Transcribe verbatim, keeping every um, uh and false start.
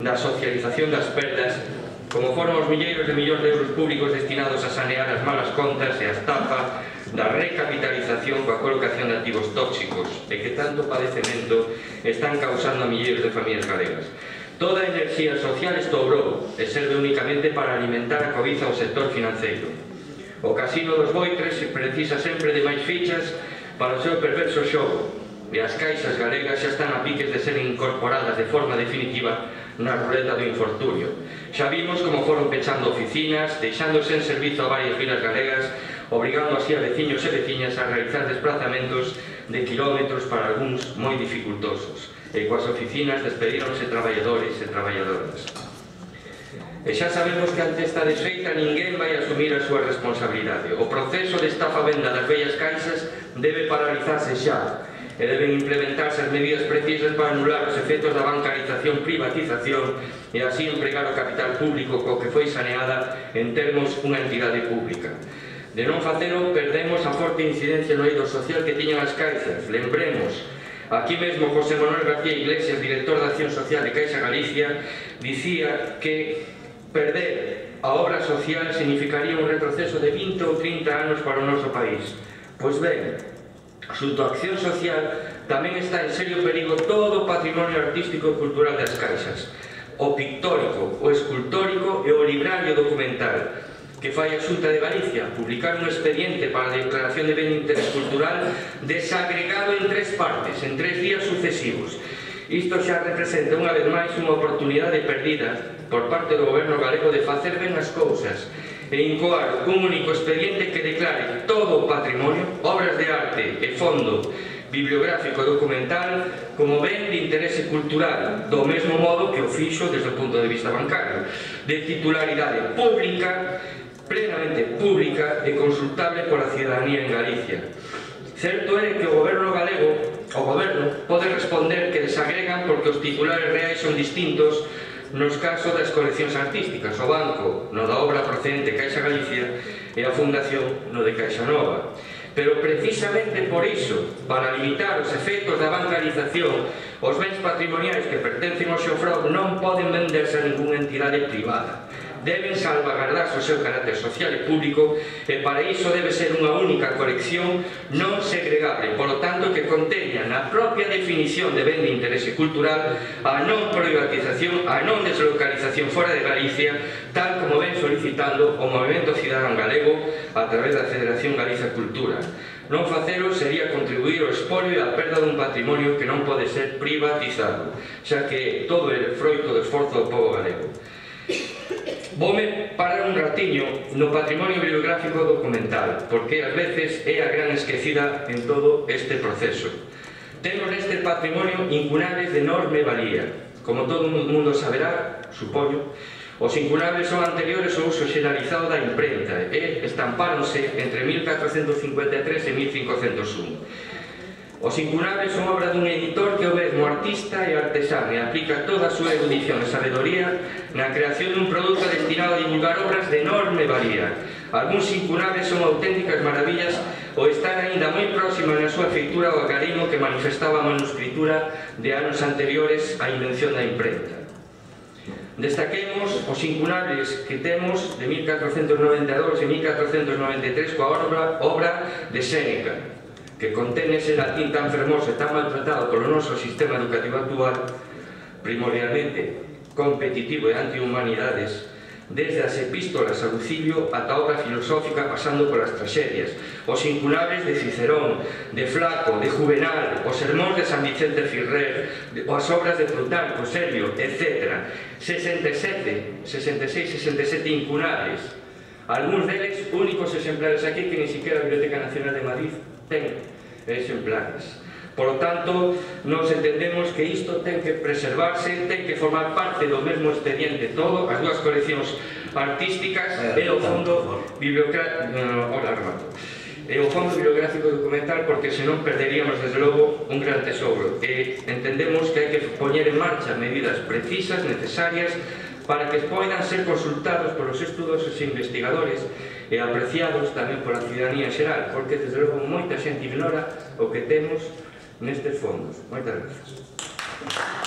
da socialización das perdas, como foron os milleiros de millóns de euros públicos destinados a sanear as malas contas e a estafa da recapitalización coa colocación de activos tóxicos e que tanto padecemento están causando a milleiros de familias galegas. Toda a enerxía social estourou e serve únicamente para alimentar a cobiza ao sector financeiro. O casino dos Boitres precisa sempre de máis fichas para o seu perverso xogo e as caixas galegas xa están a piques de ser incorporadas de forma definitiva na ruleta do infortunio. Xa vimos como foron pechando oficinas, deixando sen servizo a varias vilas galegas, obrigando así a veciños e veciñas a realizar desplazamentos de kilómetros para algúns moi dificultosos. E coas oficinas despedíronse traballadores e traballadoras. E xa sabemos que ante esta desfeita ninguén vai asumir a súa responsabilidade. O proceso de estafa-venda das vellas caixas debe paralizarse xa e deben implementarse as medidas precisas para anular os efectos da bancarización, privatización e así empregar o capital público co que foi saneada en termos unha entidade pública. De non facelo, perdemos a forte incidencia no eido social que tiñan as caixas. Lembremos, aquí mesmo José Manuel García Iglesias, director de Acción Social de Caixa Galicia, dicía que perder a obra social significaría un retroceso de vinte ou trinta anos para o noso país. Pois ben, xunto a Acción Social tamén está en serio perigo todo o patrimonio artístico e cultural das caixas, o pictórico, o escultórico e o librario documental, que fai a Xunta de Galicia, publicar un expediente para a declaración de ben de interés cultural desagregado en tres partes, en tres días sucesivos. Isto xa representa unha vez máis unha oportunidade perdida por parte do goberno galego de facer ben as cousas e incoar un único expediente que declare todo o patrimonio, obras de arte e fondo bibliográfico e documental como ben de interese cultural, do mesmo modo que o fixo desde o punto de vista bancario, de titularidade pública, plenamente pública e consultable pola cidadanía en Galicia. Certo é que o goberno galego, o goberno, pode responder que desagregan porque os titulares reais son distintos nos casos das coleccións artísticas, o banco no da obra procedente Caixa Galicia e a fundación no de Caixa Nova. Pero precisamente por iso, para limitar os efectos da bancarización, os bens patrimoniais que pertencen ao xofrau non poden venderse a ningunha entidade privada. Deben salvagardarse o seu carácter social e público e para iso debe ser unha única colección non segregable, polo tanto que conteña na propia definición de ben de interese cultural a non privatización, a non deslocalización fora de Galicia, tal como ven solicitando o Movemento Cidadán Galego a través da Federación Galicia Cultura. Non facelo sería contribuir ao expolio e a perda dun patrimonio que non pode ser privatizado, xa que todo é froito do esforzo do povo galego. Voume parar un ratiño no patrimonio bibliográfico documental, porque ás veces é a gran esquecida en todo este proceso. Temos neste patrimonio incunables de enorme valía. Como todo o mundo saberá, supoño, os incunables son anteriores ao uso xeneralizado da imprenta e estampáronse entre mil catrocentos cincuenta e tres e mil cincocentos un. Os incunables son obra dun editor que é o mesmo artista e artesán e aplica toda a súa erudición e sabedoría na creación dun produto destinado a divulgar obras de enorme valía. Algúns incunables son auténticas maravillas ou están aínda moi próximas na súa feitura ao agarimo que manifestaba a manuscritura de anos anteriores á invención da imprenta. Destaquemos os incunables que temos de mil catrocentos noventa e dous e mil catrocentos noventa e tres coa obra, obra de Séneca, que contén ese latín tan fermoso e tan maltratado polo noso sistema educativo actual, primordialmente competitivo e antihumanidades, desde as epístolas a Lucilio ata a obra filosófica pasando polas tragedias, os incunables de Cicerón, de Flaco, de Juvenal, os sermóns de San Vicente Ferrer, as obras de Plutarco, Servio, etcétera. sesenta e sete, sesenta e seis, sesenta e sete incunables. Algúns deles únicos exemplares aquí que ni siquiera a Biblioteca Nacional de Madrid ten exemplares. Por lo tanto, nos entendemos que isto ten que preservarse, ten que formar parte do mesmo expediente todo, as dúas coleccións artísticas e o fondo bibliográfico e o fondo bibliográfico documental, porque senón perderíamos desde logo un gran tesouro. E entendemos que hai que poñer en marcha medidas precisas, necesarias, para que poidan ser consultados polos estudos e investigadores e apreciados tamén pola cidadanía en xeral, porque desde logo moita xente ignora o que temos nestes fondos. Moitas grazas.